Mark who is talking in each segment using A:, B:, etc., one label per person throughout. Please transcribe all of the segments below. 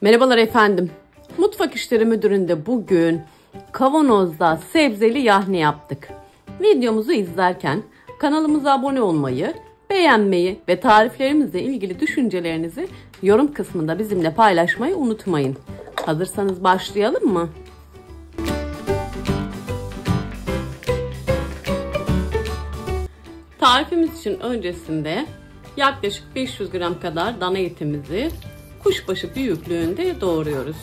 A: Merhabalar efendim. Mutfak İşleri Müdürü'nde bugün kavanozda sebzeli yahni yaptık. Videomuzu izlerken kanalımıza abone olmayı, beğenmeyi ve tariflerimizle ilgili düşüncelerinizi yorum kısmında bizimle paylaşmayı unutmayın. Hazırsanız başlayalım mı? Tarifimiz için öncesinde yaklaşık 500 gram kadar dana etimizi kuşbaşı büyüklüğünde doğruyoruz.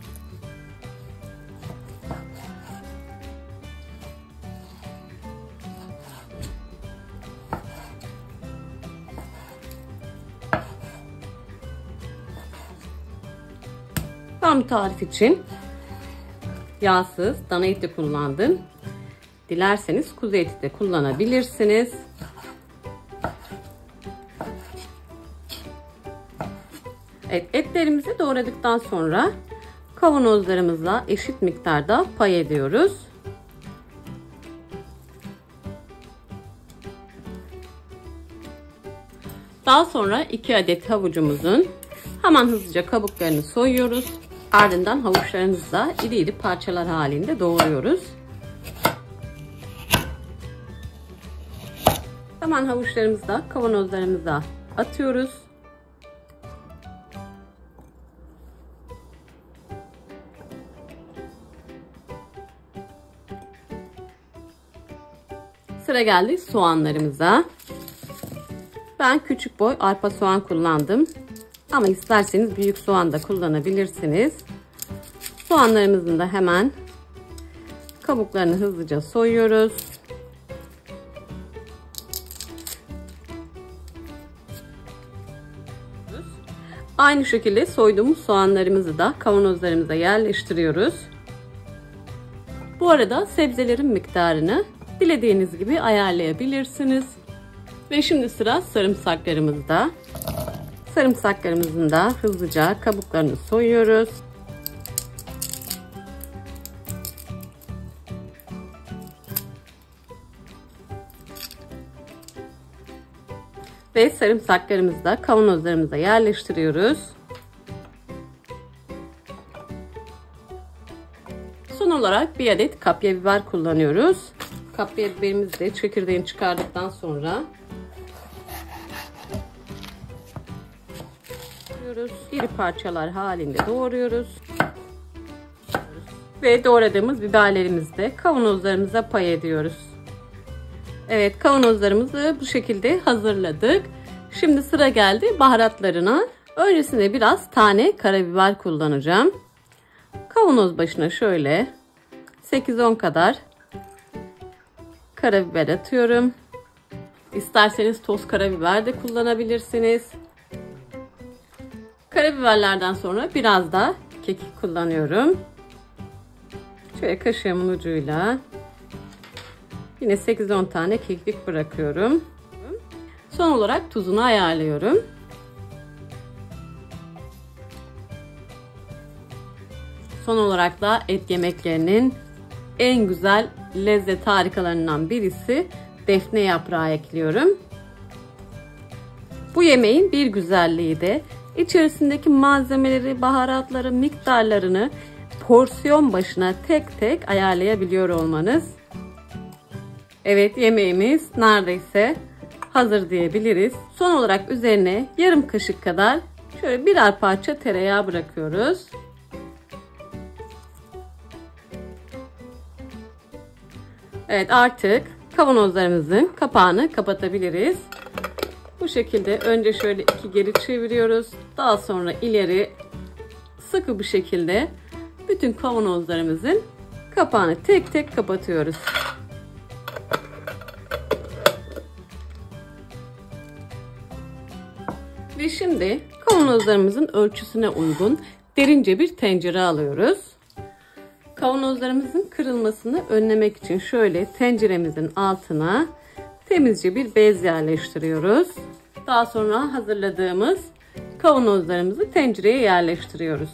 A: Ben bu tarif için yağsız dana eti kullandım. Dilerseniz kuzu eti de kullanabilirsiniz. Evet, etlerimizi doğradıktan sonra kavanozlarımıza eşit miktarda pay ediyoruz. Daha sonra 2 adet havucumuzun hemen hızlıca kabuklarını soyuyoruz. Ardından havuçlarımızı da iri iri parçalar halinde doğruyoruz. Hemen havuçlarımızı da kavanozlarımıza atıyoruz. Sıra geldi soğanlarımıza. Ben küçük boy arpa soğan kullandım. Ama isterseniz büyük soğan da kullanabilirsiniz. Soğanlarımızın da hemen kabuklarını hızlıca soyuyoruz. Aynı şekilde soyduğumuz soğanlarımızı da kavanozlarımıza yerleştiriyoruz. Bu arada sebzelerin miktarını dilediğiniz gibi ayarlayabilirsiniz. Ve şimdi sıra sarımsaklarımızda. Sarımsaklarımızın da hızlıca kabuklarını soyuyoruz. Ve sarımsaklarımızı da kavanozlarımıza yerleştiriyoruz. Son olarak bir adet kapya biber kullanıyoruz. Kapya biberimizi de çekirdeğini çıkardıktan sonra iri parçalar halinde doğruyoruz. Ve doğradığımız biberlerimizi de kavanozlarımıza pay ediyoruz. Evet, kavanozlarımızı bu şekilde hazırladık. Şimdi sıra geldi baharatlarına. Öncesinde biraz tane karabiber kullanacağım. Kavanoz başına şöyle 8-10 kadar karabiber atıyorum. İsterseniz toz karabiber de kullanabilirsiniz. Karabiberlerden sonra biraz da kekik kullanıyorum. Şöyle kaşığımın ucuyla yine 8-10 tane kekik bırakıyorum. Son olarak tuzunu ayarlıyorum. Son olarak da et yemeklerinin en güzel lezzet harikalarından birisi defne yaprağı ekliyorum. Bu yemeğin bir güzelliği de içerisindeki malzemeleri, baharatları, miktarlarını porsiyon başına tek tek ayarlayabiliyor olmanız. Evet, yemeğimiz neredeyse hazır diyebiliriz. Son olarak üzerine yarım kaşık kadar şöyle birer parça tereyağı bırakıyoruz. Evet, artık kavanozlarımızın kapağını kapatabiliriz. Bu şekilde önce şöyle iki geri çeviriyoruz. Daha sonra ileri sıkı bir şekilde bütün kavanozlarımızın kapağını tek tek kapatıyoruz. Ve şimdi kavanozlarımızın ölçüsüne uygun derince bir tencere alıyoruz. Kavanozlarımızın kırılmasını önlemek için şöyle tenceremizin altına temizce bir bez yerleştiriyoruz. Daha sonra hazırladığımız kavanozlarımızı tencereye yerleştiriyoruz.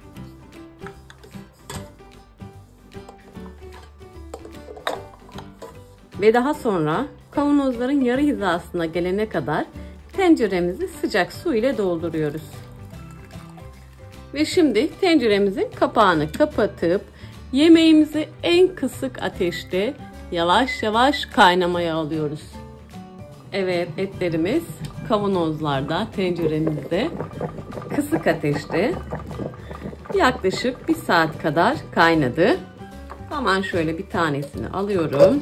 A: Ve daha sonra kavanozların yarı hizasına gelene kadar tenceremizi sıcak su ile dolduruyoruz. Ve şimdi tenceremizin kapağını kapatıp yemeğimizi en kısık ateşte yavaş yavaş kaynamaya alıyoruz. Evet, etlerimiz kavanozlarda, tenceremizde kısık ateşte yaklaşık 1 saat kadar kaynadı. Hemen şöyle bir tanesini alıyorum.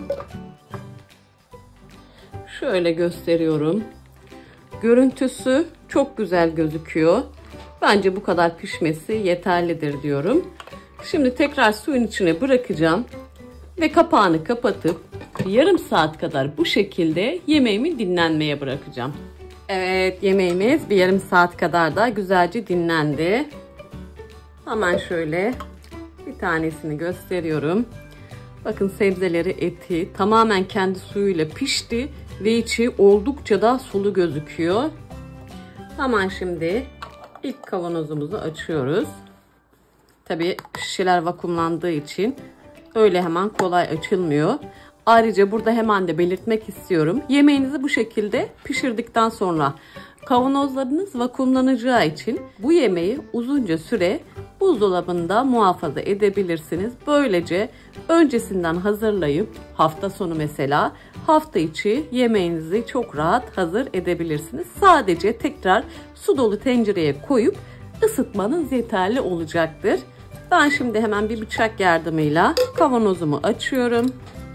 A: Şöyle gösteriyorum. Görüntüsü çok güzel gözüküyor. Bence bu kadar pişmesi yeterlidir diyorum. Şimdi tekrar suyun içine bırakacağım ve kapağını kapatıp yarım saat kadar bu şekilde yemeğimi dinlenmeye bırakacağım. Evet, yemeğimiz bir yarım saat kadar da güzelce dinlendi. Hemen şöyle bir tanesini gösteriyorum. Bakın, sebzeleri, eti tamamen kendi suyuyla pişti ve içi oldukça da sulu gözüküyor. Hemen şimdi ilk kavanozumuzu açıyoruz. Tabii şişeler vakumlandığı için öyle hemen kolay açılmıyor. Ayrıca burada hemen de belirtmek istiyorum. Yemeğinizi bu şekilde pişirdikten sonra kavanozlarınız vakumlanacağı için bu yemeği uzunca süre buzdolabında muhafaza edebilirsiniz. Böylece öncesinden hazırlayıp hafta sonu mesela hafta içi yemeğinizi çok rahat hazır edebilirsiniz. Sadece tekrar su dolu tencereye koyup ısıtmanız yeterli olacaktır. Ben şimdi hemen bir bıçak yardımıyla kavanozumu açıyorum.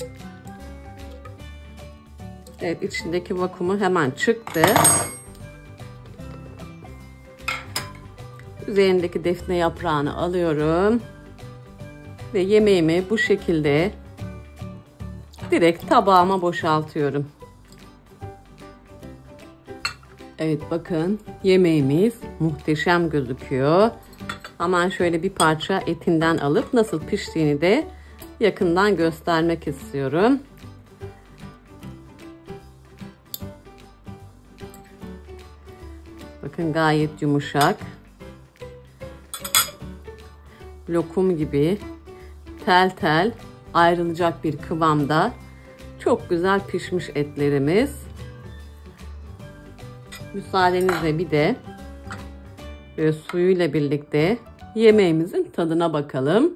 A: Evet, içindeki vakumu hemen çıktı. Üzerindeki defne yaprağını alıyorum. Ve yemeğimi bu şekilde direkt tabağıma boşaltıyorum. Evet, bakın yemeğimiz muhteşem gözüküyor. Hemen şöyle bir parça etinden alıp nasıl piştiğini de yakından göstermek istiyorum. Bakın, gayet yumuşak. Lokum gibi tel tel ayrılacak bir kıvamda çok güzel pişmiş etlerimiz. Müsaadenizle bir de suyuyla birlikte yemeğimizin tadına bakalım.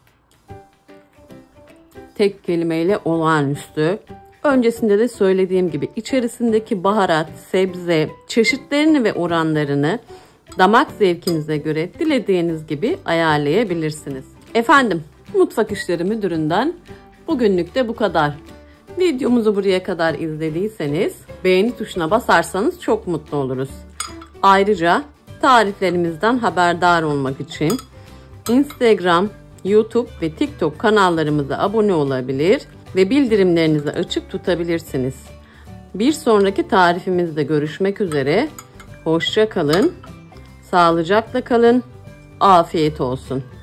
A: Tek kelimeyle olağanüstü. Öncesinde de söylediğim gibi içerisindeki baharat, sebze çeşitlerini ve oranlarını damak zevkinize göre dilediğiniz gibi ayarlayabilirsiniz. Efendim, Mutfak İşleri Müdürü'nden bugünlük de bu kadar. Videomuzu buraya kadar izlediyseniz beğeni tuşuna basarsanız çok mutlu oluruz. Ayrıca tariflerimizden haberdar olmak için Instagram, YouTube ve TikTok kanallarımıza abone olabilir ve bildirimlerinizi açık tutabilirsiniz. Bir sonraki tarifimizde görüşmek üzere. Hoşça kalın, sağlıcakla kalın, afiyet olsun.